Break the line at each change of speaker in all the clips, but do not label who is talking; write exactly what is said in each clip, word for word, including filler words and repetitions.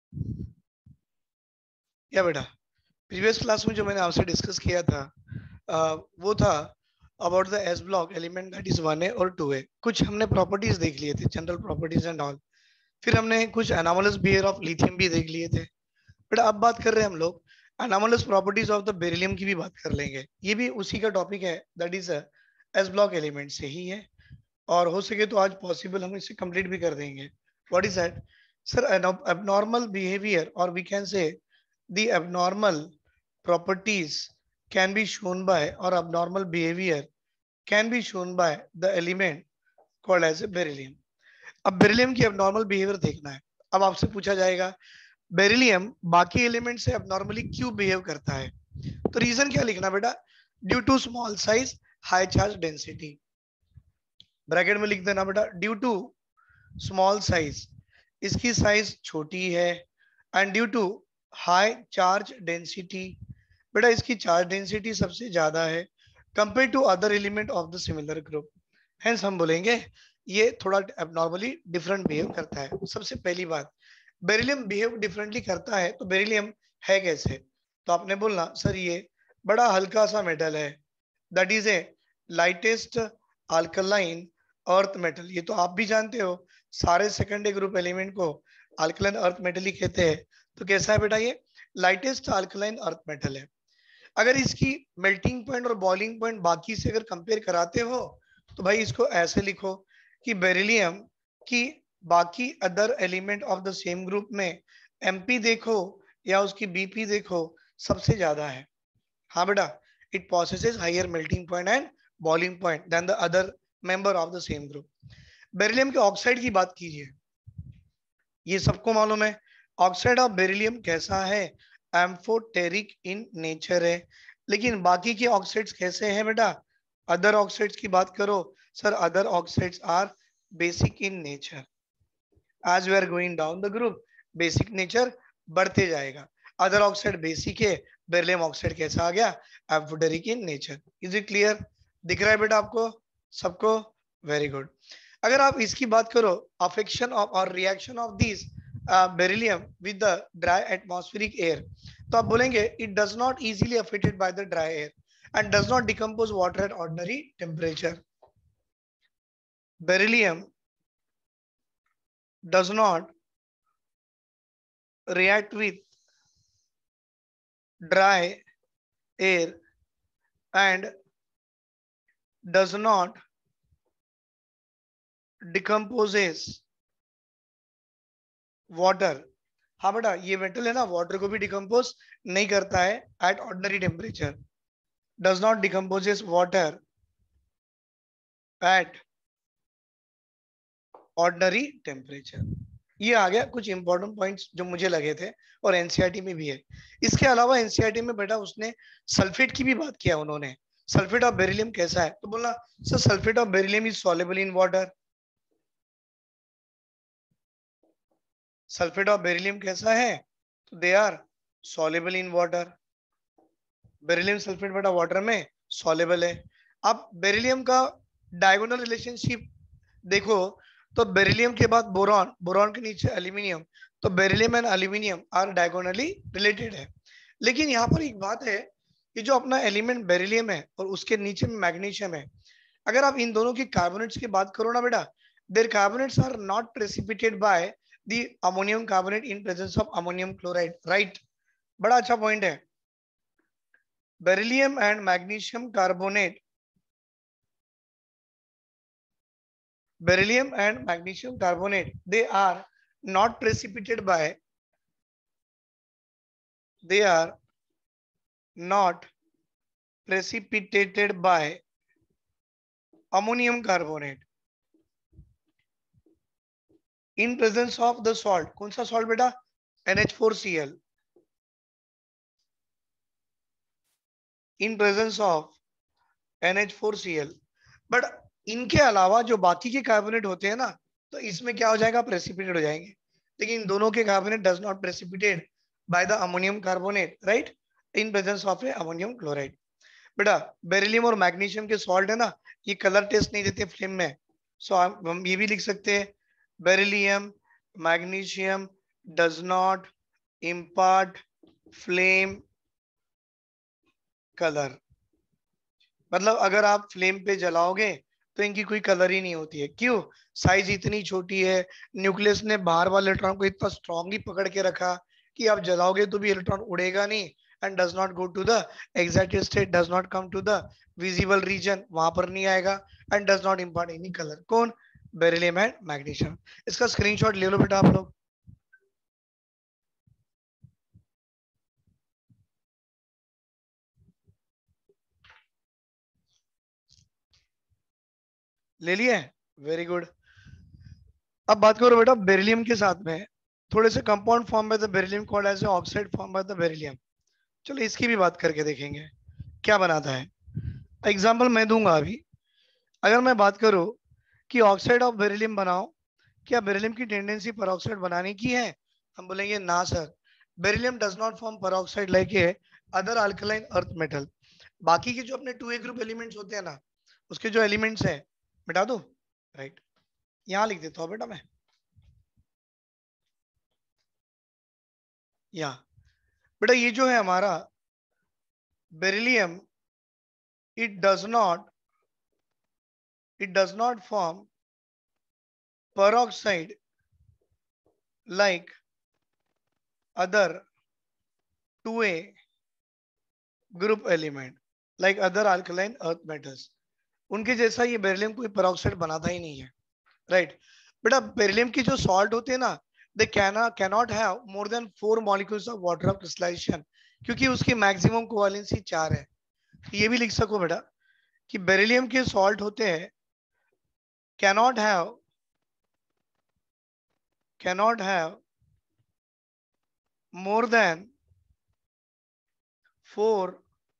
या बेटा previous class में जो मैंने आपसे डिस्कस किया था आ, वो था about the S block element that is one A और टू ए। कुछ हमने प्रॉपर्टीज देख लिए थे, जनरल प्रॉपर्टीज एंड ऑल। फिर हमने कुछ एनामोलस बिहेवियर ऑफ लिथियम भी देख लिए थे। बेटा अब बात कर रहे हैं हम लोग anomalous properties of the beryllium की भी बात कर लेंगे। ये भी उसी का टॉपिक है, that is S block element से ही है। और हो सके तो आज पॉसिबल हम इसे कंप्लीट भी कर देंगे। What is that sir? abnormal behavior or we can say the abnormal properties can be shown by or abnormal behavior can be shown by the element called as a beryllium. अब beryllium की abnormal behavior देखना है। अब आपसे पूछा जाएगा beryllium बाकी element से abnormally क्यों बिहेव करता है, तो रीजन क्या लिखना बेटा? Due to small size high charge density. Bracket में लिख देना बेटा ड्यू टू स्मॉल साइज, इसकी साइज छोटी है, and due to high charge density, बेटा इसकी चार्ज डेंसिटी सबसे ज्यादा है compare to other element of the similar group. Hence हम बोलेंगे ये थोड़ा एबनॉर्मली डिफरेंट बिहेव करता है। सबसे पहली बात, बेरिलियम बिहेव डिफरेंटली करता है तो बेरिलियम है कैसे? तो आपने बोलना सर ये बड़ा हल्का सा मेटल है, that is a lightest alkaline earth metal. ये तो आप भी जानते हो, सारे सेकेंडरी ग्रुप एलिमेंट को अल्कलाइन अर्थ मेटल ही कहते हैं। तो कैसा है बेटा? ये लाइटेस्ट अल्कलाइन अर्थ मेटल है। अगर इसकी मेल्टिंग पॉइंट और बॉइलिंग पॉइंट बाकी से अगर कंपेयर कराते हो तो भाई इसको ऐसे लिखो कि बेरिलियम की बाकी other element of the same group में एमपी देखो या उसकी बीपी देखो सबसे ज्यादा है। हाँ बेटा, it possesses higher melting point and boiling point than the other member of the same group. Beryllium के ऑक्साइड की बात कीजिए, ये सबको मालूम है ऑक्साइड ऑफ बेरिलियम कैसा है? एम्फोटेरिक इन नेचर है। लेकिन बाकी के ऑक्साइड्स कैसे हैं बेटा? अदर ऑक्साइड्स की बात करो sir, other oxides are basic in nature. As we are going down the group basic nature बढ़ते जाएगा। अदर ऑक्साइड बेसिक है, बेरिलियम ऑक्साइड कैसा आ गया? Amphoteric in nature. Is it clear? दिख रहा है बेटा आपको सबको? Very good. अगर आप इसकी बात करो अफेक्शन ऑफ और reaction of this beryllium with the dry atmospheric air, तो आप बोलेंगे it does not easily affected by the dry air and does not decompose water at ordinary temperature. Beryllium does not react with dry air and does not decomposes water. हाँ बेटा, ये metal है ना, water को भी decompose नहीं करता है at ordinary temperature. Does not decomposes water at ordinary temperature. ये आ गया कुछ इंपॉर्टेंट पॉइंट्स जो मुझे लगे थे और एनसीईआरटी में भी है। इसके अलावा एनसीईआरटी में बेटा उसने सल्फेट की भी बात किया उन्होंने। सल्फेट ऑफ बेरिलियम कैसा है? तो बोला sir sulphate of beryllium is soluble in water. Sulphate of beryllium कैसा है? तो they are soluble in water. Beryllium sulphate बेटा वाटर में सॉल्युबल है। अब बेरिलियम का डायगोनल रिलेशनशिप देखो तो बेरिलियम के बाद बोरॉन, बोरॉन के नीचे एल्यूमिनियम, तो beryllium and aluminium are diagonally related है। लेकिन यहाँ पर एक बात है कि जो अपना एलिमेंट बेरिलियम है और उसके नीचे में मैग्नीशियम है, अगर आप इन दोनों की कार्बोनेट्स की बात करो ना बेटा, their carbonates are not precipitated by the ammonium carbonate in presence of ammonium chloride. Right, बड़ा अच्छा पॉइंट है। Beryllium and magnesium carbonate beryllium and magnesium carbonate, they are not precipitated by they are not precipitated by ammonium carbonate in presence of the salt. कौन सा salt बेटा? N H four C L in presence of N H four C L. But इनके अलावा जो बाकी के carbonate होते हैं ना, तो इसमें क्या हो जाएगा? प्रेसिपिटेट हो जाएंगे। लेकिन इन दोनों के carbonate does not precipitate by the ammonium carbonate, right, in presence of a ammonium chloride. बेटा बेरिलियम और मैग्नीशियम के सॉल्ट है ना, ये कलर टेस्ट नहीं देते फ्लेम में, सो हम ये भी लिख सकते हैं beryllium magnesium does not impart flame colour. मतलब अगर आप फ्लेम पे जलाओगे तो इनकी कोई कलर ही नहीं होती है। क्यों? साइज इतनी छोटी है, न्यूक्लियस ने बाहर वाले इलेक्ट्रॉन को इतना स्ट्रांगली पकड़ के रखा कि आप जलाओगे तो भी इलेक्ट्रॉन उड़ेगा नहीं, and does not go to the excited state, does not come to the visible region, वहां पर नहीं आएगा, and does not impart any colour. कौन? Beryllium and magnesium. इसका स्क्रीनशॉट ले लो बेटा आप लोग। ले लिया है? Very good. अब बात करो बेटा बेरिलियम के साथ में थोड़े से compound form by the beryllium called as oxide form by the beryllium. चलो इसकी भी बात करके देखेंगे क्या बनाता है। एग्जांपल मैं दूंगा अभी। अगर मैं बात करूं कि ऑक्साइड ऑफ बेरिलियम बनाओ, क्या बेरिलियम की टेंडेंसी पेरोक्साइड बनाने की है? हम बोलेंगे ना sir, beryllium does not form peroxide like a other alkaline earth metal. बाकी के जो अपने टू ए ग्रुप एलिमेंट्स होते हैं ना, उसके जो एलिमेंट्स हैं, मिटा दो, राइट, यहाँ लिख देता हूँ बेटा मैं, यहाँ। बेटा ये जो है हमारा beryllium, it does not it does not form peroxide like other two A group element, like other alkaline earth metals। उनके जैसा ये बेरिलियम कोई पेरोक्साइड बनाता ही नहीं है, राइट। बेटा बेरिलियम की जो सॉल्ट होते हैं ना, they can cannot have more than four molecules of water of crystallization, क्योंकि उसकी मैक्सिमम कोवेलेंसी चार है। ये भी लिख सको बेटा कि बेरिलियम के सॉल्ट होते हैं cannot have cannot have more than four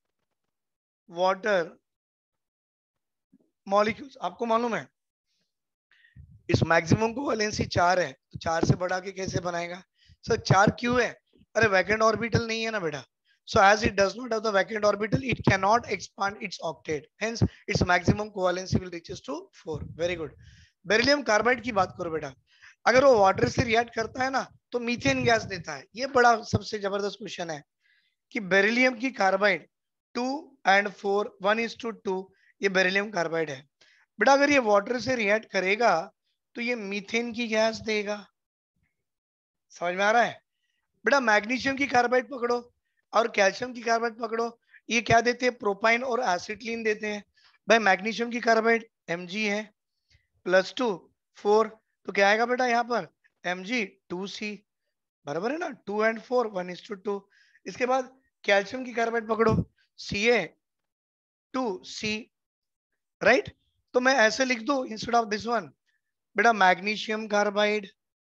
water molecules. आपको मालूम है इस मैक्सिमम को वैलेंसी चार है, तो चार से बढ़ा के कैसे बनाएगा सर? so, चार क्यों है? अरे वैकेंट ऑर्बिटल नहीं है ना बेटा। so as it does not have the vacant orbital, it cannot expand its octet, hence its maximum covalency will reaches to four। very good। Beryllium carbide की बात करो बेटा, अगर वो वाटर से रिएक्ट करता है ना तो मीथेन गैस देता है। ये बड़ा सबसे जबरदस्त क्वेश्चन है कि बेरिलियम की carbide two and four, one is two two, ये बेरिलियम कार्बाइड है बेटा। अगर ये वाटर से रिएक्ट करेगा तो ये मीथेन की गैस देगा। समझ में आ रहा है बेटा? मैग्नीशियम की कार्बाइड पकड़ो और कैल्शियम की कार्बाइड पकड़ो, ये क्या देते हैं? प्रोपाइन और एसिटिलीन देते हैं। भाई मैग्नीशियम की कार्बाइड Mg है प्लस टू फोर, तो क्या आएगा बेटा यहाँ पर? Mg टू सी, बराबर है ना, two and four, one is two two. इसके बाद कैल्शियम की कार्बाइड पकड़ो, सी ए टू सी, राइट। तो मैं ऐसे लिख दू इंस्टेड ऑफ दिस वन बेटा, magnesium carbide,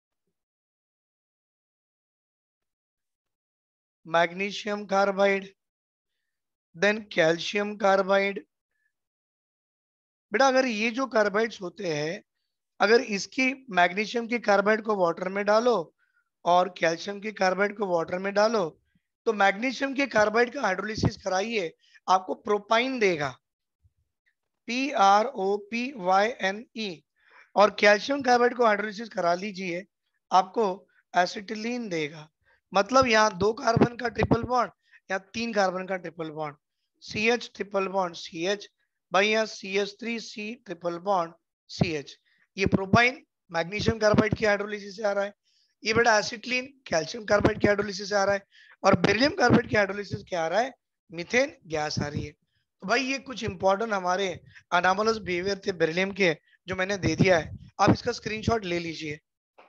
magnesium carbide, then calcium carbide. बेटा अगर ये जो कार्बाइड्स होते हैं, अगर इसकी मैग्नीशियम की कार्बाइड को वाटर में डालो और कैल्शियम की कार्बाइड को वाटर में डालो, तो मैग्नीशियम के कार्बाइड का हाइड्रोलिसिस कराइए, आपको प्रोपाइन देगा, P R O P Y N E. और कैल्शियम कार्बाइड को हाइड्रोलिसिस करा लीजिए, आपको एसिटिलीन देगा। मतलब यहाँ दो कार्बन का ट्रिपल बॉन्ड, यहाँ तीन कार्बन का triple bond, C H triple bond C H, भाई यहाँ C H three C triple bond C H. ये प्रोपाइन मैग्नीशियम कार्बाइड की हाइड्रोलिसिस से आ रहा है, ये बेटा एसिटिलीन कैल्शियम कार्बाइड की हाइड्रोलिसिस से आ रहा है, और बेरिलियम कार्बाइड की हाइड्रोलिसिस क्या आ रहा है? मीथेन गैस आ रही है। तो भाई ये कुछ इंपॉर्टेंट हमारे अनामलस बिहेवियर थे बेरिलियम के, जो मैंने दे दिया है। आप इसका स्क्रीनशॉट ले लीजिए।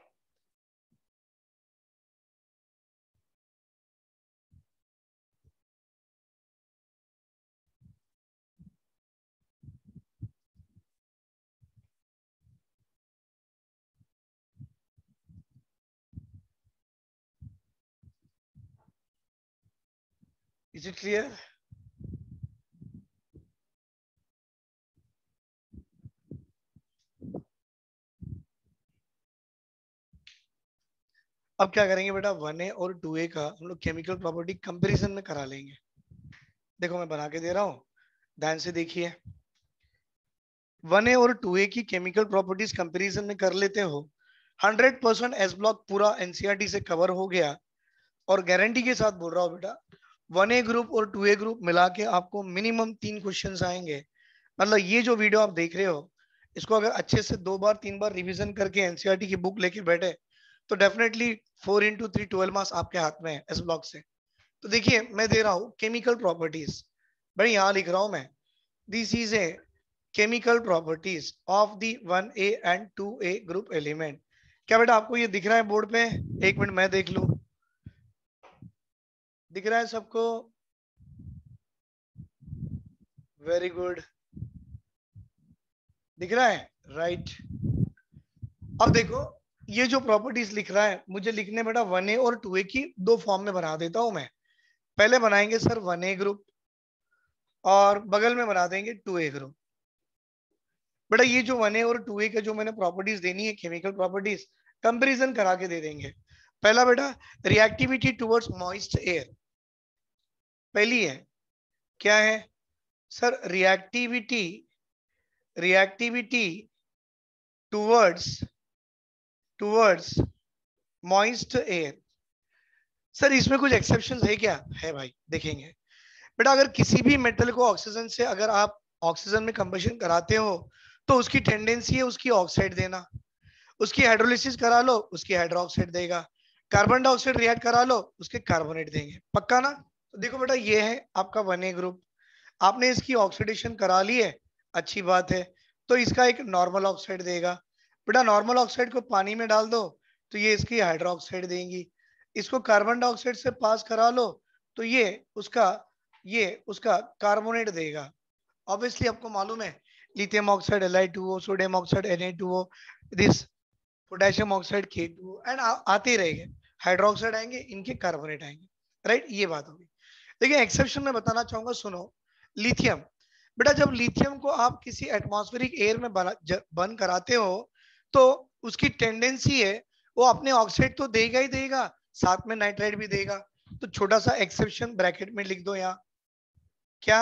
Is it clear? अब क्या करेंगे बेटा, वन ए और टू ए का हम लोग केमिकल प्रॉपर्टी कंपैरिजन में करा लेंगे। देखो मैं बना के दे रहा हूँ, ध्यान से देखिए। वन ए और टू ए की केमिकल प्रॉपर्टीज कंपैरिजन में कर लेते हो। हंड्रेड परसेंट एस ब्लॉक पूरा एनसीईआरटी से कवर हो गया। और गारंटी के साथ बोल रहा हूँ बेटा, वन ए ग्रुप और टू ए ग्रुप मिला के आपको मिनिमम तीन क्वेश्चन आएंगे। मतलब ये जो वीडियो आप देख रहे हो, इसको अगर अच्छे से दो बार तीन बार रिवीजन करके एनसीईआरटी की बुक लेके बैठे तो definitely four into three twelve marks आपके हाथ में है एस ब्लॉक से। तो देखिए मैं दे रहा हूँ केमिकल प्रॉपर्टीज, भाई यहाँ लिख रहा हूँ मैं, this is a chemical properties of the one A and two A group element. क्या बेटा आपको ये दिख रहा है बोर्ड पे? एक मिनट मैं देख लूं, दिख रहा है सबको? वेरी गुड, दिख रहा है, राइट। अब देखो ये जो प्रॉपर्टीज लिख रहा है, मुझे लिखने बेटा वन ए और टू ए की दो फॉर्म में बना देता हूं मैं। पहले बनाएंगे सर वन ए ग्रुप और बगल में बना देंगे टू ए ग्रुप। बेटा ये जो वन ए और टू ए का जो मैंने प्रॉपर्टीज देनी है केमिकल प्रॉपर्टीज, कंपैरिजन करा के दे देंगे। पहला बेटा रिएक्टिविटी टुवर्ड्स मॉइस्ट एयर, पहली है क्या है sir? Reactivity, reactivity towards towards moist air. Sir इसमें कुछ एक्सेप्शंस है क्या? है भाई, देखेंगे बेटा। अगर किसी भी मेटल को ऑक्सीजन से अगर आप ऑक्सीजन में कंबशन कराते हो तो उसकी टेंडेंसी है उसकी ऑक्साइड देना। उसकी हाइड्रोलिसिस करा लो, उसकी हाइड्रोक्साइड देगा। कार्बन डाइऑक्साइड रिएक्ट करा लो, उसके कार्बोनेट देंगे। पक्का ना? तो देखो बेटा ये है आपका वन ए ग्रुप, आपने इसकी ऑक्सीडेशन करा ली है, अच्छी बात है। तो इसका एक नॉर्मल ऑक्साइड देगा। बेटा नॉर्मल ऑक्साइड को पानी में डाल दो तो ये इसकी हाइड्रोक्साइड देंगी। इसको कार्बन डाइऑक्साइड से पास करा लो तो ये उसका ये उसका कार्बोनेट देगा। ऑब्वियसली आपको मालूम है lithium oxide L I two O, sodium oxide N A two O, this potassium oxide K two O, and आते रहेंगे। हाइड्रोक्साइड आएंगे, इनके कार्बोनेट आएंगे, राइट। ये बात होगी। देखिए एक्सेप्शन में बताना चाहूंगा, सुनो। लिथियम, बेटा जब लिथियम को आप किसी एटमॉस्फेरिक एयर में बर्न कराते हो तो उसकी टेंडेंसी है वो अपने ऑक्साइड तो देगा ही देगा, साथ में नाइट्राइड भी देगा। तो छोटा सा एक्सेप्शन ब्रैकेट में लिख दो यहाँ, क्या?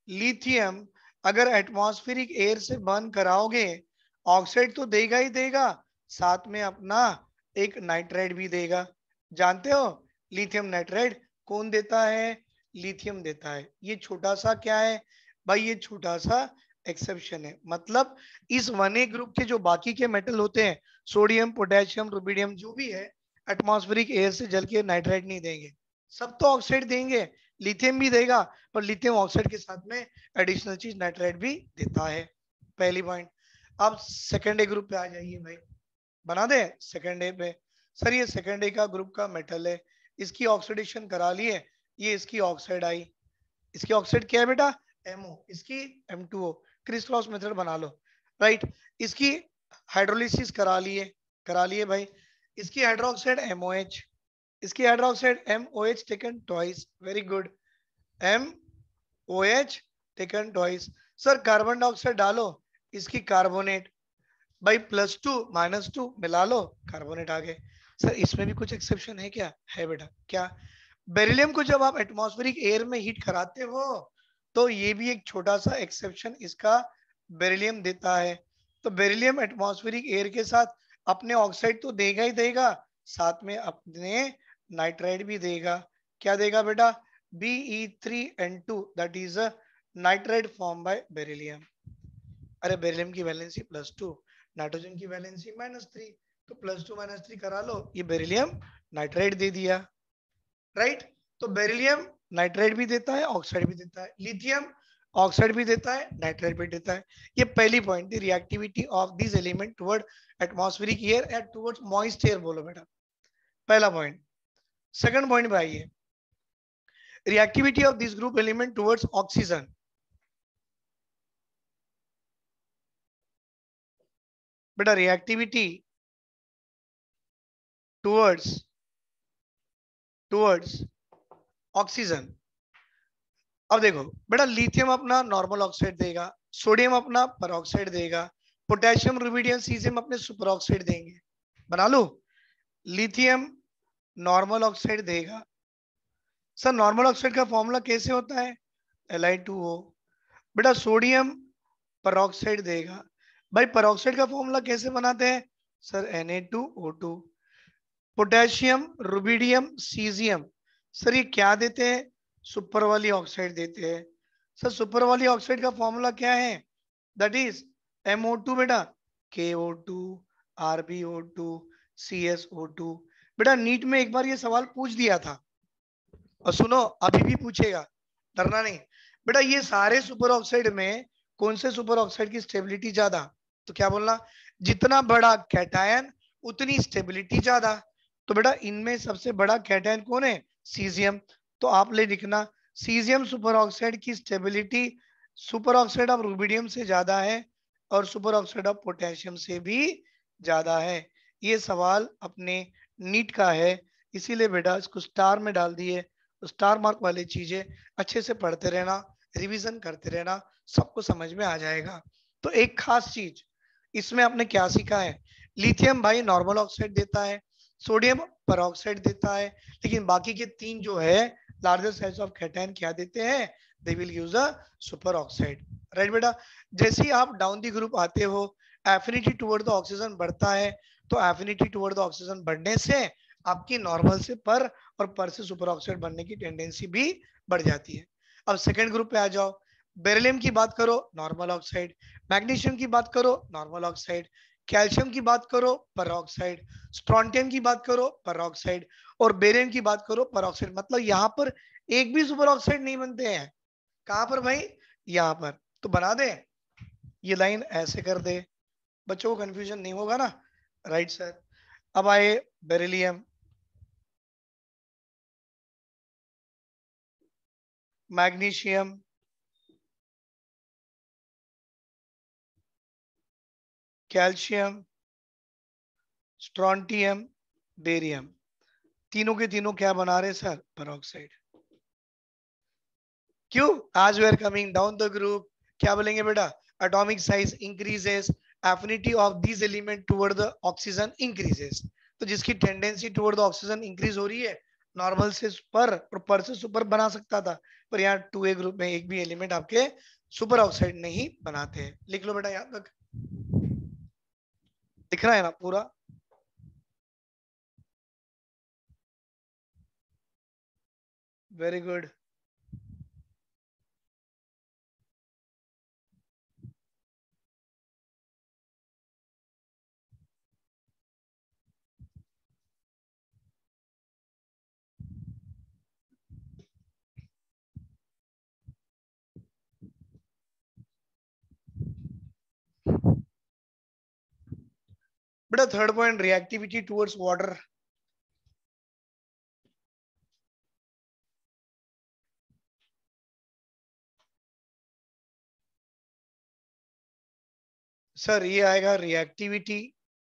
लिथियम अगर एटमॉस्फेरिक एयर से बर्न कराओगे ऑक्साइड तो देगा ही देगा, साथ में अपना एक नाइट्राइड भी देगा। जानते हो लिथियम नाइट्राइड कौन देता है? लिथियम देता है। ये छोटा सा क्या है भाई? ये छोटा सा एक्सेप्शन है। मतलब इस वन ए ग्रुप के जो बाकी के मेटल होते हैं, सोडियम, पोटेशियम, रुबिडियम, जो भी है, एटमॉस्फेरिक एयर से जल के नाइट्राइड नहीं देंगे, सब तो ऑक्साइड देंगे। लिथियम भी देगा पर लिथियम ऑक्साइड के साथ में एडिशनल चीज नाइट्राइड भी देता है। पहली पॉइंट। अब सेकेंड ए ग्रुप पे आ जाइए भाई, बना दे सेकेंड ए पे। सर ये सेकेंड ए का ग्रुप का मेटल है, इसकी ऑक्सीडेशन करा लिए, ये इसकी ऑक्साइड आई। इसकी ऑक्साइड क्या है बेटा? एमओ, इसकी M two O. Criss cross method बना लो, राइट। इसकी हाइड्रोलिसिस करा लिए, करा लिए भाई। इसकी हाइड्रोक्साइड एमओएच, इसकी hydroxide MOH taken twice, very good, MOH taken twice. Sir carbon dioxide डालो, इसकी कार्बोनेट, भाई प्लस टू माइनस टू मिला लो, कार्बोनेट आ गए। सर इसमें भी कुछ एक्सेप्शन है क्या? है बेटा, क्या? बेरिलियम को जब आप एटमॉस्फेरिक एयर में हीट कराते हो तो ये भी एक छोटा सा एक्सेप्शन इसका बेरिलियम देता है। तो बेरिलियम एटमॉस्फेरिक एयर के साथ अपने ऑक्साइड तो देगा ही देगा, साथ में अपने नाइट्राइड भी देगा। क्या देगा बेटा? B E three N two, that is a nitride form by beryllium. अरे बेरिलियम की वैलेंसी प्लस टू, नाइट्रोजन की वैलेंसी माइनस थ्री, तो प्लस टू माइनस थ्री करा लो, ये बेरिलियम नाइट्राइड दे दिया, राइट। तो बेरिलियम नाइट्राइड भी देता है, ऑक्साइड भी देता है। लिथियम ऑक्साइड भी देता है, नाइट्राइड भी देता है। ये पहली पॉइंट थी, reactivity of this element toward atmospheric air and towards moist air. बोलो बेटा, पहला पॉइंट। सेकंड पॉइंट पे आइए, reactivity of this group element towards oxygen. बेटा रिएक्टिविटी टुवर्ड्स टुवर्ड्स ऑक्सीजन। अब देखो बेटा लिथियम अपना नॉर्मल ऑक्साइड देगा, सोडियम अपना परऑक्साइड देगा, पोटेशियम, रुबिडियम, सीजियम अपने सुपर ऑक्साइड देंगे। बना लो, लिथियम नॉर्मल ऑक्साइड देगा। सर नॉर्मल ऑक्साइड का फॉर्मूला कैसे होता है? L I two O. बेटा सोडियम परऑक्साइड देगा, भाई परऑक्साइड का फॉर्मूला कैसे बनाते हैं sir? N A two O two. Potassium, rubidium, caesium sir ये क्या देते हैं? सुपर वाली ऑक्साइड देते हैं। सर सुपर वाली ऑक्साइड का फॉर्मूला क्या है? That is M O two बेटा, K O two, R B O two, C S O two. बेटा नीट में एक बार ये सवाल पूछ दिया था, और सुनो अभी भी पूछेगा, डरना नहीं। बेटा ये सारे सुपर ऑक्साइड में कौन से सुपर ऑक्साइड की स्टेबिलिटी ज्यादा? तो क्या बोलना, जितना बड़ा कैटायन उतनी स्टेबिलिटी ज्यादा। तो बेटा इनमें सबसे बड़ा कैटायन कौन है? सीजियम। तो आप ले लिखना, सीजियम सुपर ऑक्साइड की stability super oxide of rubidium से ज्यादा है और सुपर ऑक्साइड ऑफ पोटेशियम से भी ज्यादा है। ये सवाल अपने नीट का है, इसीलिए बेटा इसको स्टार में डाल दिए। तो स्टार मार्क वाली चीजें अच्छे से पढ़ते रहना, रिवीजन करते रहना, सबको समझ में आ जाएगा। तो एक खास चीज इसमें आपने क्या सीखा है, लिथियम भाई नॉर्मल ऑक्साइड देता है, सोडियम परऑक्साइड देता है, लेकिन बाकी के तीन जो है लार्जर साइज ऑफ कैटायन क्या देते हैं? They will use a super oxide. Right बेटा, जैसे ही आप डाउन दी ग्रुप आते हो, एफिनिटी टुवर्ड द ऑक्सीजन बढ़ता है, तो एफिनिटी टुवर्ड द ऑक्सीजन बढ़ने से आपकी नॉर्मल से पर और पर से सुपर ऑक्साइड बनने की टेंडेंसी भी बढ़ जाती है। अब सेकेंड ग्रुप पे आ जाओ, बेरिलियम की बात करो नॉर्मल ऑक्साइड, मैग्नीशियम की बात करो नॉर्मल ऑक्साइड, कैल्शियम की बात करो परऑक्साइड, स्ट्रोंटियम की बात करो परऑक्साइड, और बेरियम की बात करो परऑक्साइड। मतलब यहाँ पर एक भी सुपर ऑक्साइड नहीं बनते हैं। कहां पर भाई? यहाँ पर। तो बना दे, ये लाइन ऐसे कर दे, बच्चों को कंफ्यूजन नहीं होगा ना। Right sir. अब आए beryllium, magnesium, calcium, strontium, barium, तीनों के तीनों क्या बना रहे सर? परऑक्साइड। क्यों? आज we are coming down the group, क्या बोलेंगे बेटा? Atomic size increases, affinity of this element toward the oxygen increases. तो जिसकी tendency toward the oxygen increase हो रही है, नॉर्मल से पर और पर से सुपर बना सकता था, पर यहाँ टू ए ग्रुप में एक भी एलिमेंट आपके सुपर ऑक्साइड नहीं बनाते हैं। लिख लो बेटा यहाँ तक, दिख रहा है ना पूरा? Very good. बेटा third point, reactivity towards water. Sir ये आएगा रिएक्टिविटी,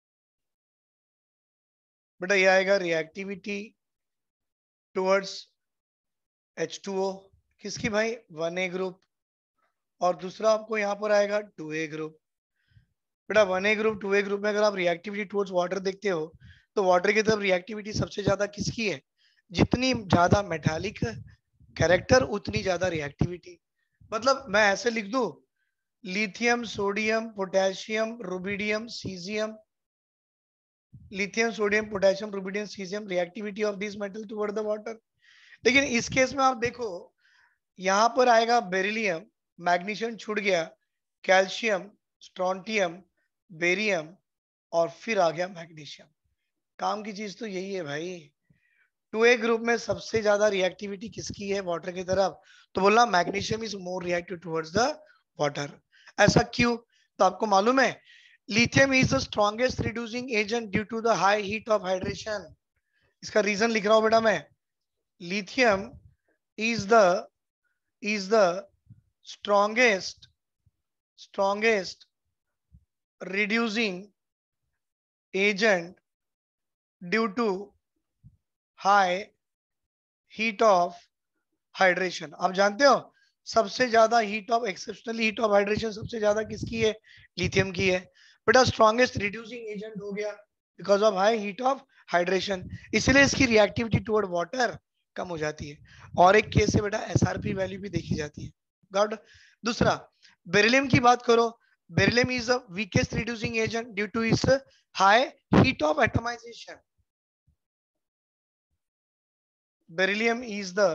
बेटा ये आएगा reactivity towards H two O, किसकी भाई? One A group. और दूसरा आपको यहाँ पर आएगा टू ए ग्रुप। बेटा one A group two A group में अगर आप रिएक्टिविटी टुवर्ड्स वाटर देखते हो, तो वाटर की तरफ रिएक्टिविटी सबसे ज्यादा किसकी है? जितनी ज्यादा मेटालिक कैरेक्टर उतनी ज्यादा रिएक्टिविटी। मतलब मैं ऐसे लिख दूं, lithium, sodium, potassium, rubidium, caesium, lithium, sodium, potassium, rubidium, caesium, reactivity of this metal toward the water. लेकिन इस केस में आप देखो, यहां पर आएगा बेरिलियम, मैग्नीशियम छूट गया, कैल्शियम, स्ट्रोंटियम, बेरियम, और फिर आ गया मैग्नीशियम। काम की चीज तो यही है भाई। टू ए ग्रुप में सबसे ज्यादा रिएक्टिविटी किसकी है वाटर की तरफ? तो बोलना magnesium is more reactive towards the water. ऐसा क्यों? तो आपको मालूम है, lithium is the strongest reducing agent due to the high heat of hydration. इसका रीजन लिख रहा हूं बेटा मैं, lithium is the is the strongest strongest reducing agent due to high heat of hydration। आप जानते हो सबसे ज्यादा heat of exceptionally heat of hydration सबसे ज्यादा किसकी है? लिथियम की है। बेटा स्ट्रॉन्गेस्ट रिड्यूसिंग एजेंट हो गया because of high heat of hydration, इसलिए इसकी रिएक्टिविटी टुवर्ड वाटर कम हो जाती है। और एक केस है बेटा एसआरपी वैल्यू भी देखी जाती है। गॉड। दूसरा बेरिलियम की बात करो, beryllium is the weakest reducing agent due to its high heat of atomization. beryllium is the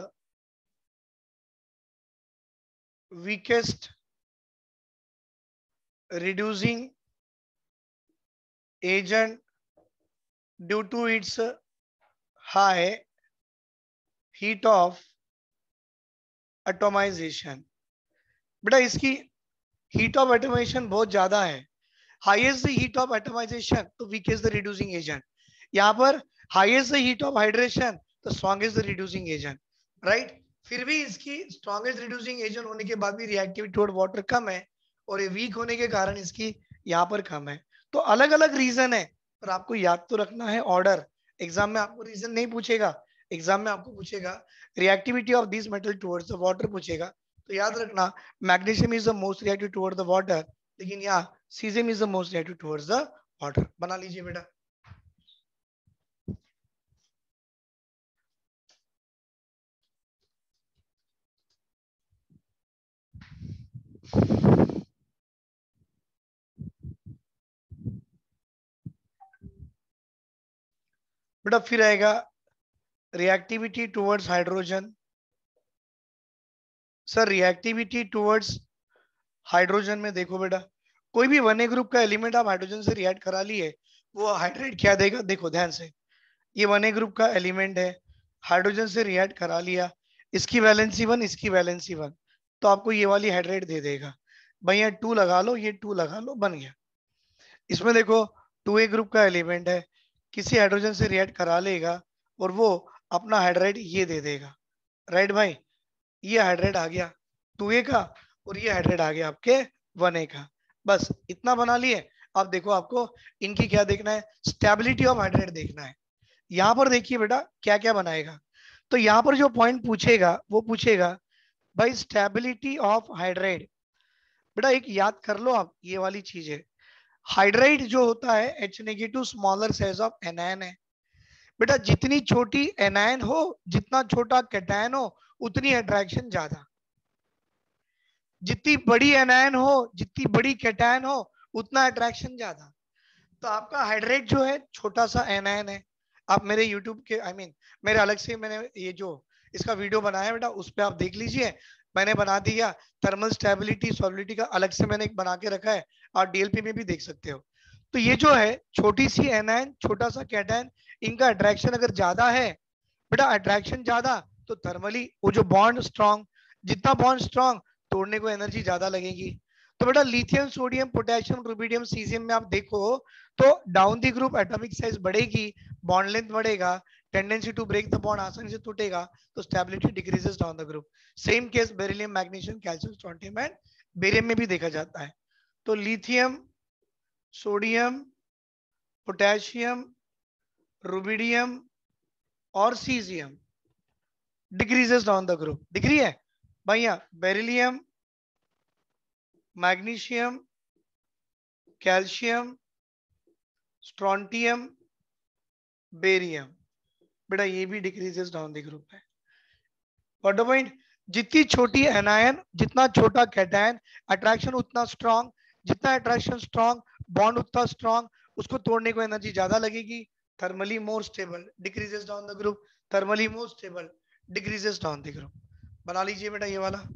weakest reducing agent due to its high heat of atomization. बेटा इसकी हीट ऑफ एटमाइजेशन बहुत ज्यादा है, highest the heat of atomization तो weakest the reducing agent. यहाँ पर highest the heat of hydration तो strongest the reducing agent, right. फिर भी इसकी स्ट्रॉन्गेस्ट रिड्यूसिंग एजेंट होने के बाद भी रिएक्टिविटी टुवर्ड वाटर कम है और ये वीक होने के कारण इसकी यहाँ पर कम है. तो अलग अलग रीजन है, पर आपको याद तो रखना है ऑर्डर. एग्जाम में आपको रीजन नहीं पूछेगा, एग्जाम में आपको पूछेगा reactivity of this metal towards the water पूछेगा. तो याद रखना magnesium is the most reactive toward the water, लेकिन यहाँ caesium is the most reactive towards the water. बना लीजिए बेटा. बेटा फिर आएगा reactivity towards hydrogen. Sir reactivity towards hydrogen में देखो बेटा, कोई भी वन ए ग्रुप का एलिमेंट आप हाइड्रोजन से रिएक्ट करा लिए, वो हाइड्रेट क्या देगा. देखो ध्यान से, ये वन ए ग्रुप का एलिमेंट है, हाइड्रोजन से रिएक्ट करा लिया, इसकी वैलेंसी वन, इसकी वैलेंसी वन, तो आपको ये वाली हाइड्रेट दे देगा. भैया टू लगा लो, ये टू लगा लो, बन गया. इसमें देखो टू ए ग्रुप का एलिमेंट है, किसी हाइड्रोजन से रिएक्ट करा लेगा और वो अपना हाइड्रेट ये दे देगा, राइट भाई. ये हाइड्रेट आ गया टू ए का और ये हाइड्रेट आ गया आपके वन ए का. बस इतना बना लिए. अब देखो आपको इनकी क्या देखना है, स्टेबिलिटी ऑफ हाइड्रेट देखना है. यहाँ पर देखिए बेटा क्या क्या बनाएगा. तो यहाँ पर जो पॉइंट पूछेगा वो पूछेगा भाई स्टेबिलिटी ऑफ हाइड्रेट. बेटा एक याद कर लो आप, ये वाली चीज है, हाइड्रेट जो होता है H negative smaller size of anion है. बेटा जितनी छोटी एनायन हो, जितना छोटा कैटायन हो, उतनी अट्रैक्शन ज्यादा. जितनी बड़ी एनायन हो, जितनी बड़ी कैटायन हो, उतना अट्रैक्शन ज्यादा. तो आपका हाइड्रेट जो है छोटा सा एनायन है. आप मेरे यूट्यूब के आई I मीन mean, मेरे अलग से मैंने ये जो इसका वीडियो बनाया बेटा, उस पर आप देख लीजिए. मैंने बना दिया थर्मल स्टेबिलिटी सॉलिबिलिटी का, अलग से मैंने एक बना के रखा है, और डीएलपी में भी देख सकते हो. तो ये जो है छोटी सी एनायन, छोटा सा कैटायन, इनका अट्रैक्शन अगर ज्यादा है बेटा, अट्रैक्शन ज्यादा तो थर्मली वो जो बॉन्ड स्ट्रॉन्ग, जितना बॉन्ड स्ट्रॉन्ग तोड़ने को एनर्जी ज्यादा लगेगी. तो बेटा lithium, sodium, potassium, rubidium, caesium में आप देखो तो down the group atomic size बढ़ेगी, बॉन्ड लेंथ बढ़ेगा, tendency to break the bond आसानी से टूटेगा, तो stability decreases down the group. Same case beryllium, magnesium, calcium, strontium and barium में भी देखा जाता है. तो लिथियम, सोडियम, पोटेशियम, रुबिडियम और caesium decreases down the group. दिख रही है भैया, beryllium, magnesium, calcium, strontium, barium, बेटा ये भी डिक्रीजेस डाउन द ग्रुप है. व्हाट द पॉइंट, जितनी छोटी एनायन, जितना छोटा कैटायन, अट्रैक्शन उतना स्ट्रॉन्ग, जितना अट्रैक्शन स्ट्रॉन्ग, बॉन्ड उतना स्ट्रॉन्ग, उसको तोड़ने को एनर्जी ज्यादा लगेगी. Thermally more stable, decreases down the group, thermally more stable, decreases down the group. बना लीजिए बेटा ये वाला.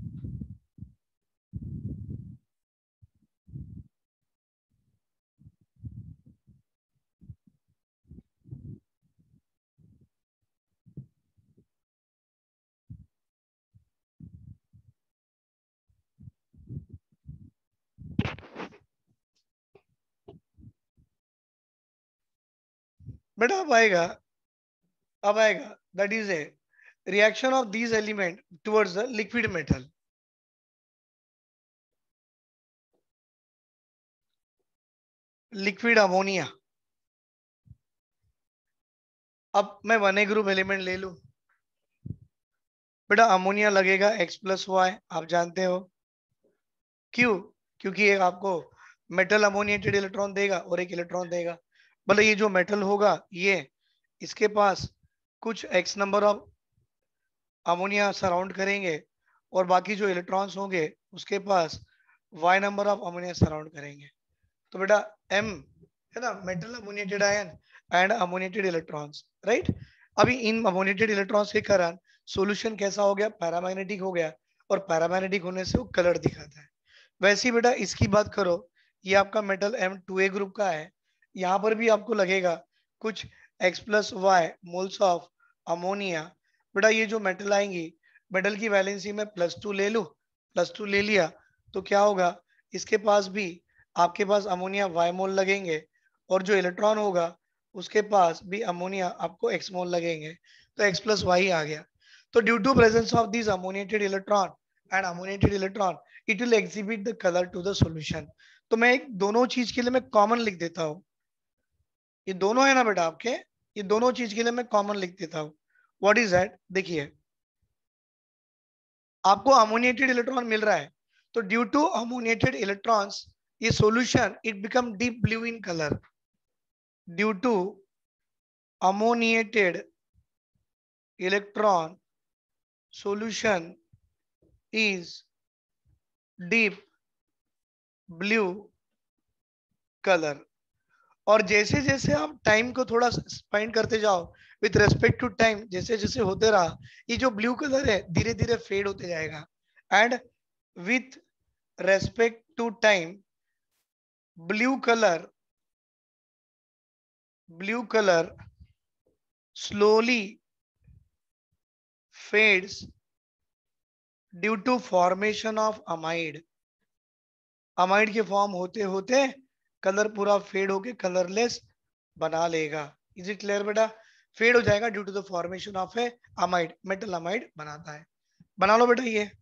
बेटा अब आएगा, अब आएगा that is a reaction of these element towards the liquid metal. Liquid ammonia. अब मैं वन ए ग्रुप एलिमेंट ले लूं, बेटा अमोनिया लगेगा X प्लस वाई, आप जानते हो क्यों, क्योंकि एक आपको मेटल अमोनिएटेड इलेक्ट्रॉन देगा और एक इलेक्ट्रॉन देगा. मतलब ये जो मेटल होगा ये, इसके पास कुछ X number of ammonia surround करेंगे और बाकी जो इलेक्ट्रॉन्स होंगे उसके पास Y number of ammonia surround करेंगे. तो बेटा M है ना, metal ammoniated ion and ammoniated electrons, right. अभी इन अमोनिएटेड इलेक्ट्रॉन्स के कारण सॉल्यूशन कैसा हो गया, पैरामैग्नेटिक हो गया, और पैरामैग्नेटिक होने से वो कलर दिखाता है। वैसे ही बेटा इसकी बात करो, ये आपका metal M two A group का है, यहाँ पर भी आपको लगेगा कुछ X plus Y moles of ammonia. बेटा ये जो मेटल आएंगी, मेटल की वैलेंसी में प्लस टू ले लूँ, प्लस टू ले लिया तो क्या होगा, इसके पास भी आपके पास अमोनिया वाई मोल लगेंगे, और जो इलेक्ट्रॉन होगा उसके पास भी अमोनिया आपको एक्स मोल लगेंगे, तो एक्स प्लस वाई आ गया। तो due to presence of this ammoniated electron and ammoniated electron it will exhibit the colour to the solution. तो मैं एक दोनों चीज के लिए मैं कॉमन लिख देता हूँ, ये दोनों है ना बेटा आपके, ये दोनों चीज के लिए मैं कॉमन लिख देता हूँ। व्हाट इज दैट, देखिए आपको अमोनिएटेड इलेक्ट्रॉन मिल रहा है, तो ड्यू टू अमोनिएटेड इलेक्ट्रॉन्स ये solution it become deep blue in colour. Due to ammoniated electron solution is deep blue color। और जैसे जैसे आप टाइम को थोड़ा स्पेंड करते जाओ विथ रेस्पेक्ट टू टाइम, जैसे जैसे होते रहा ये जो ब्लू कलर है धीरे धीरे फेड होते जाएगा, and with respect to time blue colour blue colour slowly fades due to formation of amide. Amide के फॉर्म होते होते कलर पूरा फेड होके कलरलेस बना लेगा। इज इट क्लियर बेटा, फेड हो जाएगा due to the formation of a amide, metal amide बनाता है। बना लो बेटा ये।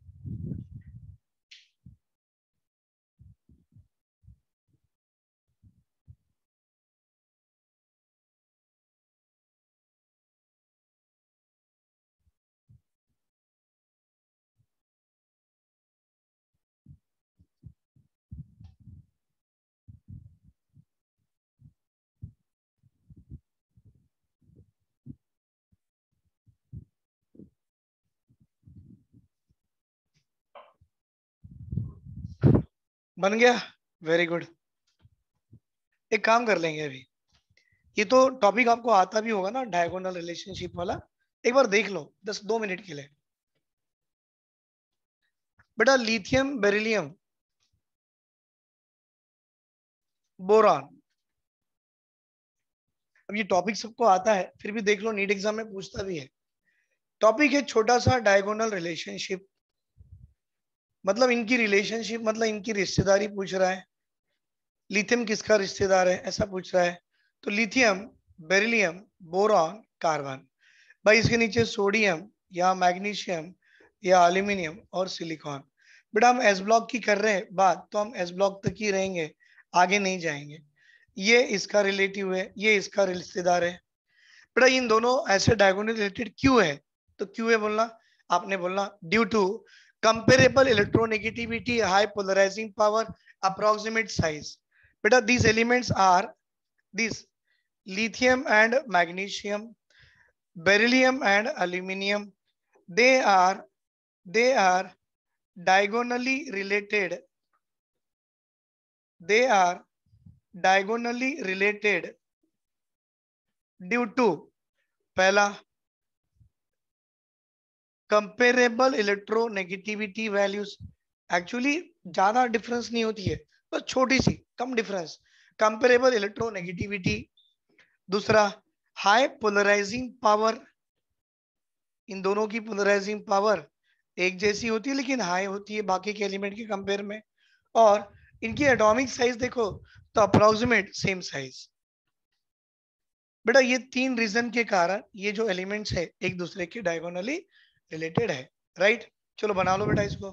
बन गया, वेरी गुड। एक काम कर लेंगे अभी, ये तो टॉपिक आपको आता भी होगा ना डायगोनल रिलेशनशिप वाला, एक बार देख लो दस दो मिनट के लिए। बेटा लिथियम बेरिलियम बोरॉन, अब ये टॉपिक सबको आता है फिर भी देख लो, नीट एग्जाम में पूछता भी है। टॉपिक है छोटा सा डायगोनल रिलेशनशिप, मतलब इनकी रिलेशनशिप मतलब इनकी रिश्तेदारी पूछ रहा है। लिथियम किसका रिश्तेदार है ऐसा पूछ रहा है, तो लिथियम बेरिलियम बोरॉन कार्बन। भाई इसके नीचे सोडियम या मैग्नीशियम या एल्यूमिनियम और सिलिकॉन। बेटा हम एस ब्लॉक की कर रहे हैं बात, तो हम एस ब्लॉक तक ही रहेंगे, आगे नहीं जाएंगे। ये इसका रिलेटिव है, ये इसका रिश्तेदार है। बेटा इन दोनों ऐसे डायगोनल रिलेटेड क्यों है, तो क्यों है बोलना, आपने बोलना due to comparable electronegativity, high polarising power, approximate size. बेटा these elements are this lithium and magnesium, beryllium and aluminum, they are they are diagonally related, they are diagonally related due to पहला comparable electronegativity values, actually ज्यादा difference नहीं होती है, बस छोटी सी कम डिफरेंस, कंपेरेबल इलेक्ट्रोनेगेटिविटी। दूसरा हाई पोलराइजिंग पावर, इन दोनों की पोलराइजिंग पावर एक जैसी होती है लेकिन हाई होती है बाकी के एलिमेंट के कंपेयर में। और इनकी एटॉमिक साइज देखो तो अप्रोक्सीमेट सेम साइज। बेटा ये तीन रीजन के कारण ये जो एलिमेंट्स है एक दूसरे के डायगोनली रिलेटेड है, राइट। चलो बना लो बेटा इसको,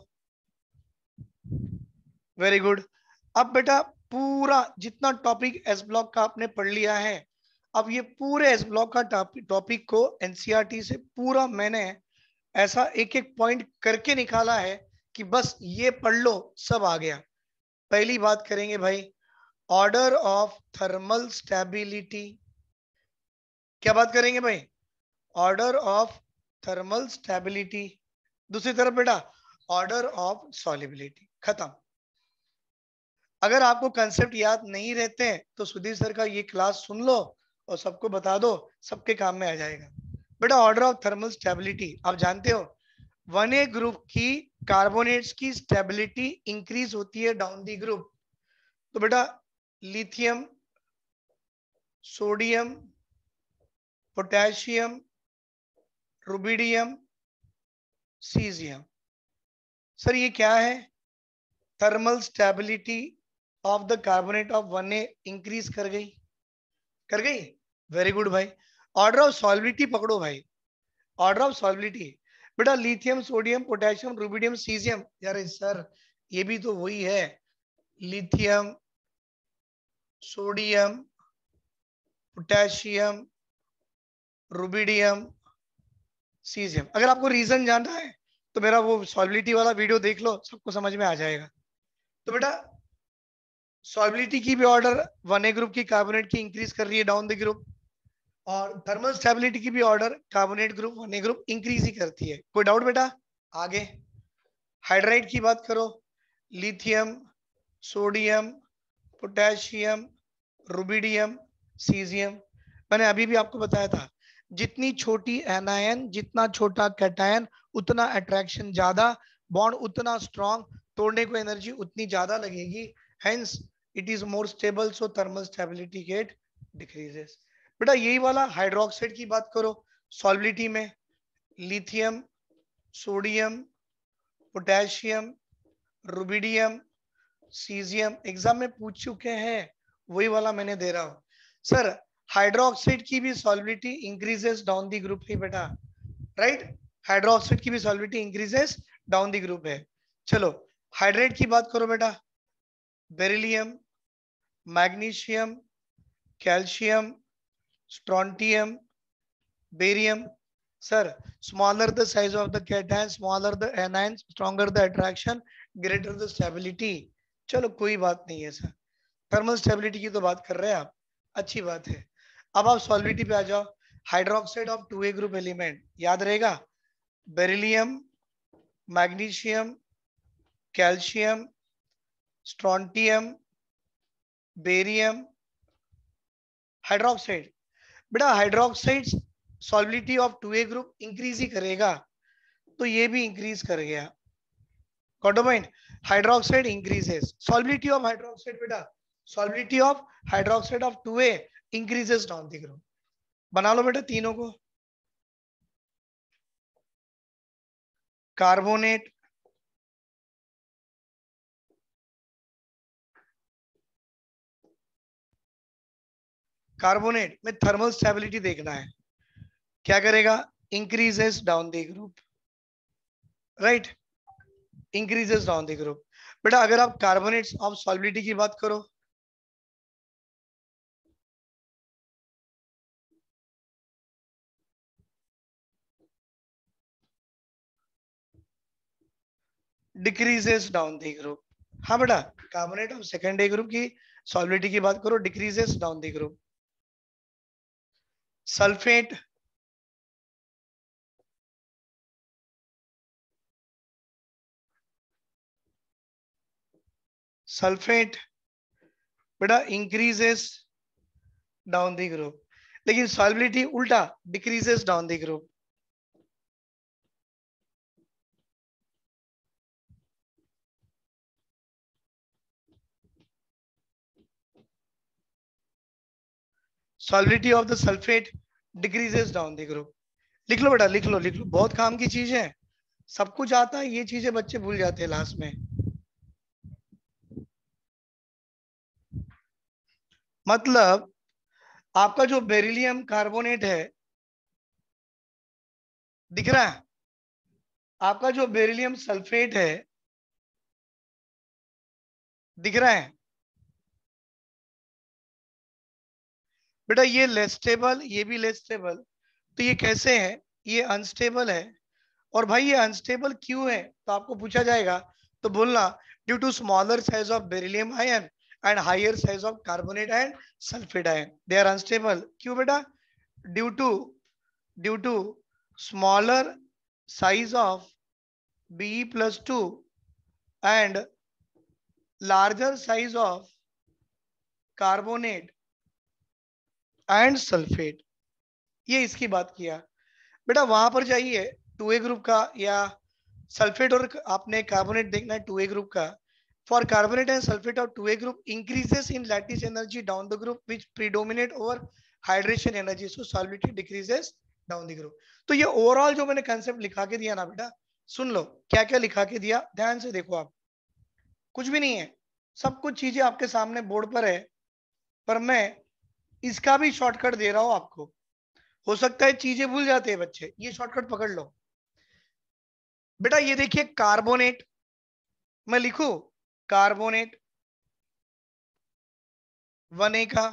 वेरी गुड। अब बेटा पूरा जितना टॉपिक एस ब्लॉक का आपने पढ़ लिया है, अब ये पूरे एस ब्लॉक का टॉपिक को एनसीईआरटी से पूरा मैंने ऐसा एक एक पॉइंट करके निकाला है कि बस ये पढ़ लो सब आ गया। पहली बात करेंगे भाई, ऑर्डर ऑफ थर्मल स्टेबिलिटी। क्या बात करेंगे भाई, ऑर्डर ऑफ थर्मल स्टेबिलिटी। दूसरी तरफ बेटा ऑर्डर ऑफ सॉल्युबिलिटी, खत्म। अगर आपको कंसेप्ट याद नहीं रहते हैं तो सुधीर सर का ये क्लास सुन लो और सबको बता दो, सबके काम में आ जाएगा। बेटा ऑर्डर ऑफ थर्मल स्टेबिलिटी आप जानते हो, वन ए ग्रुप की कार्बोनेट्स की स्टेबिलिटी इंक्रीज होती है डाउन दी ग्रुप। तो बेटा lithium, sodium, potassium, rubidium, caesium. Sir ये क्या है? Thermal stability of the carbonate of one A increase कर गई, कर गई। वेरी गुड भाई। ऑर्डर ऑफ सॉल्बिलिटी पकड़ो भाई, ऑर्डर ऑफ सॉल्बिलिटी। बेटा lithium, sodium, potassium, rubidium, caesium. यार सर ये भी तो वही है, lithium, sodium, potassium, rubidium, caesium. अगर आपको रीजन जानना है तो मेरा वो सॉल्बिलिटी वाला वीडियो देख लो, सबको समझ में आ जाएगा। तो बेटा सॉल्बिलिटी की भी ऑर्डर वन ए ग्रुप की कार्बोनेट की इंक्रीज कर रही है डाउन द ग्रुप, और थर्मल स्टेबिलिटी की भी order carbonate group one A group increase ही करती है। कोई डाउट बेटा? आगे हाइड्राइड की बात करो, lithium, sodium, potassium, rubidium, caesium. मैंने अभी भी आपको बताया था, जितनी छोटी एनायन, जितना छोटा कैटायन, उतना अट्रैक्शन ज्यादा, बॉन्ड उतना स्ट्रॉन्ग, तोड़ने को एनर्जी उतनी ज्यादा लगेगी, hence it is more stable, so thermal stability get decreases. बेटा यही वाला हाइड्रोक्साइड की बात करो, सॉल्बिलिटी में lithium, sodium, potassium, rubidium, caesium, exam में पूछ चुके हैं, वही वाला मैंने दे रहा हूं। सर हाइड्रोक्साइड की भी solubility increases down the group है बेटा, राइट? हाइड्रोक्साइड की भी solubility increases down the group है। चलो हाइड्रेट की बात करो बेटा, beryllium, magnesium, calcium, strontium, barium. Sir smaller the size of the cation, smaller the anion, stronger the attraction, greater the stability। चलो कोई बात नहीं है सर, थर्मल स्टेबिलिटी की तो बात कर रहे हैं आप, अच्छी बात है। अब आप सॉल्बिलिटी पे आ जाओ, hydroxide of two A group element याद रहेगा, beryllium, magnesium, calcium, strontium, barium, hydroxide. बेटा hydroxide solubility of two A group increase ही करेगा, तो ये भी इंक्रीज कर गया। Got point? Hydroxide increases solubility of hydroxide बेटा, solubility of hydroxide of two A increases down the group. बना लो बेटा तीनों को, कार्बोनेट, कार्बोनेट में थर्मल स्टेबिलिटी देखना है, क्या करेगा? Increases down the group, right? Increases down the group. बेटा अगर आप कार्बोनेट्स ऑफ सॉल्बिलिटी की बात करो, डिक्रीजेस डाउन द ग्रुप। हाँ बेटा carbonate of second A group की सॉल्बिलिटी की बात करो, decreases down the group. Sulphate, sulphate बेटा इंक्रीजेस डाउन द ग्रुप, लेकिन सॉल्बिलिटी उल्टा decreases down the group. Solubility of the sulphate decreases down the group. लिख लो बेटा, लिख लो लिख लो, बहुत काम की चीज है, सब कुछ आता है, ये चीजें बच्चे भूल जाते हैं लास्ट में। मतलब आपका जो बेरिलियम कार्बोनेट है, दिख रहा है? आपका जो बेरिलियम सल्फेट है, दिख रहा है बेटा? ये लेस स्टेबल, ये भी लेस स्टेबल, तो ये कैसे है? ये अनस्टेबल है। और भाई ये अनस्टेबल क्यों है तो आपको पूछा जाएगा, तो बोलना due to smaller size of beryllium ion and higher size of carbonate and sulphate ion, they are unstable. क्यों बेटा? Due to due to smaller size of B plus two and larger size of carbonate and sulphate. ये इसकी बात किया। बेटा वहां पर जाइए टू ए ग्रुप का, या सल्फेट और आपने कार्बोनेट देखना है टू ए ग्रुप का. For carbonate and sulphate of two A group increases in lattice energy down the group which predominate over hydration energy, so solubility decreases down the group. तो ये overall जो मैंने concept लिखा के दिया ना बेटा, सुन लो क्या क्या लिखा के दिया, ध्यान से देखो. आप कुछ भी नहीं है, सब कुछ चीजें आपके सामने बोर्ड पर है, पर मैं इसका भी शॉर्टकट दे रहा हूं आपको. हो सकता है चीजें भूल जाते हैं बच्चे, ये शॉर्टकट पकड़ लो बेटा. ये देखिए कार्बोनेट, मैं लिखूं कार्बोनेट वन ए का,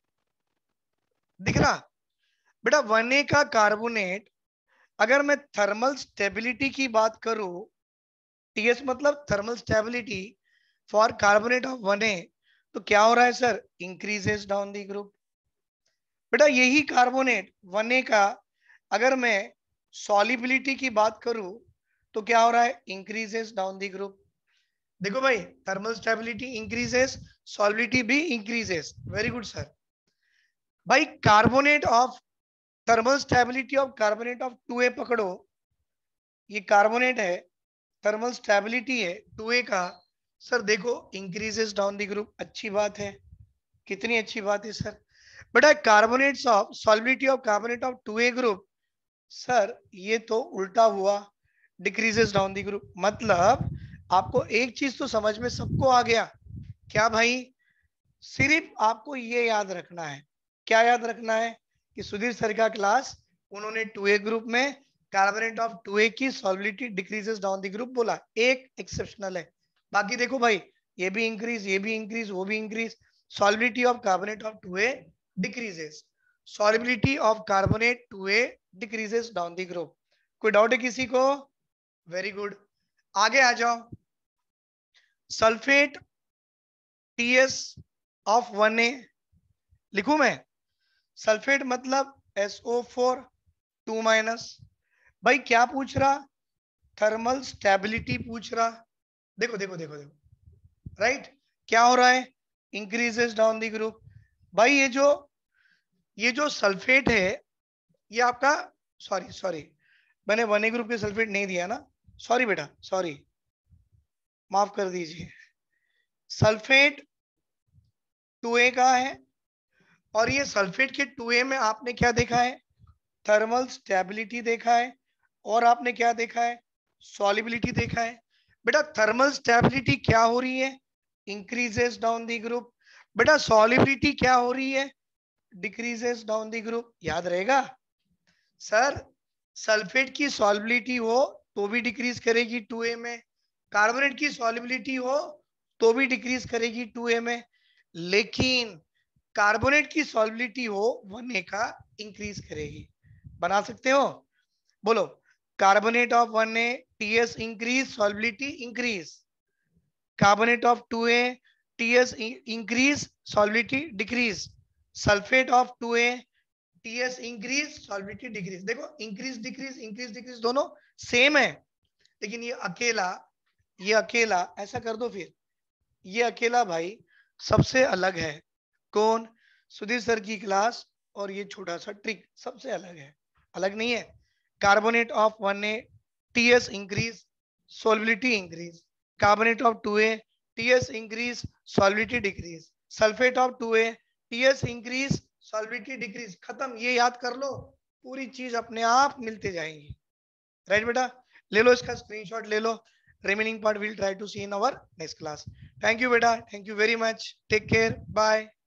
दिख रहा बेटा वन ए का कार्बोनेट. अगर मैं थर्मल स्टेबिलिटी की बात करूं, टीएस मतलब thermal stability for carbonate of one A, तो क्या हो रहा है sir, increases down the group. बेटा यही कार्बोनेट वन ए का अगर मैं सॉलिबिलिटी की बात करूं, तो क्या हो रहा है, इंक्रीजेस डाउन दी ग्रुप. देखो भाई थर्मल स्टेबिलिटी इंक्रीजेस, सॉलिबिलिटी भी इंक्रीजेस. Very good sir. भाई carbonate of thermal stability of carbonate of two A पकड़ो, ये कार्बोनेट है, थर्मल स्टेबिलिटी है टू ए का. सर देखो इंक्रीजेस डाउन द ग्रुप. अच्छी बात है, कितनी अच्छी बात है सर. बेटा carbonates of solubility of carbonate of two A group, sir ये तो उल्टा हुआ, डिक्रीजेस डाउन द ग्रुप. मतलब आपको एक चीज तो समझ में सबको आ गया, क्या भाई, सिर्फ आपको ये याद रखना है. क्या याद रखना है कि सुधीर सर का क्लास, उन्होंने टू ए ग्रुप में कार्बोनेट ऑफ टू ए की solubility decreases down the group बोला, एक एक्सेप्शनल है. बाकी देखो भाई ये भी इंक्रीज, ये भी इंक्रीज, वो भी increase. Solubility of carbonate of two A decreases, solubility of carbonate two A decreases down the group. कोई डाउट है किसी को? Very good. आगे आ जाओ. Sulphate TS of one A लिखूं मैं. सल्फेट मतलब S O four two minus. भाई क्या पूछ रहा, थर्मल स्टेबिलिटी पूछ रहा. देखो देखो देखो देखो राइट right? क्या हो रहा है, इंक्रीजेस डाउन द ग्रुप. भाई ये जो ये जो सल्फेट है, ये आपका, सॉरी सॉरी मैंने वन ए ग्रुप के सल्फेट नहीं दिया ना, सॉरी बेटा सॉरी, माफ कर दीजिए. सल्फेट टू ए का है, और ये सल्फेट के टू ए में आपने क्या देखा है, थर्मल स्टेबिलिटी देखा है, और आपने क्या देखा है, सॉल्युबिलिटी देखा है. बेटा थर्मल स्टेबिलिटी क्या हो रही है, इंक्रीजेस डाउन द ग्रुप. बेटा सॉल्युबिलिटी क्या हो रही है, डिक्रीजेस डाउन द ग्रुप. याद रहेगा सर, सल्फेट की सॉल्युबिलिटी हो तो भी डिक्रीज करेगी टू ए में, कार्बोनेट की सॉल्युबिलिटी हो तो भी डिक्रीज करेगी टू ए में, लेकिन कार्बोनेट की सॉल्युबिलिटी हो वन ए का इंक्रीज करेगी. बना सकते हो, बोलो. Carbonate of one A TS increase, solubility increase. Carbonate of two A TS increase, solubility decrease. Sulphate of two A TS increase, solubility decrease. देखो इंक्रीज डिक्रीज इंक्रीज डिक्रीज दोनों same है, लेकिन ये अकेला, ये अकेला ऐसा कर दो फिर, ये अकेला भाई सबसे अलग है. कौन? सुधीर सर की क्लास और ये छोटा सा ट्रिक सबसे अलग है. अलग नहीं है. Carbonate of one A TS increase, solubility increase. Carbonate of two A TS increase, solubility decrease. Sulphate of two A TS increase, solubility decrease. खत्म. ये याद कर लो, पूरी चीज अपने आप मिलते जाएंगी. राइट बेटा, ले लो इसका स्क्रीनशॉट ले लो. Remaining part we'll try to see in our next class. Thank you beta, thank you very much, take care, bye.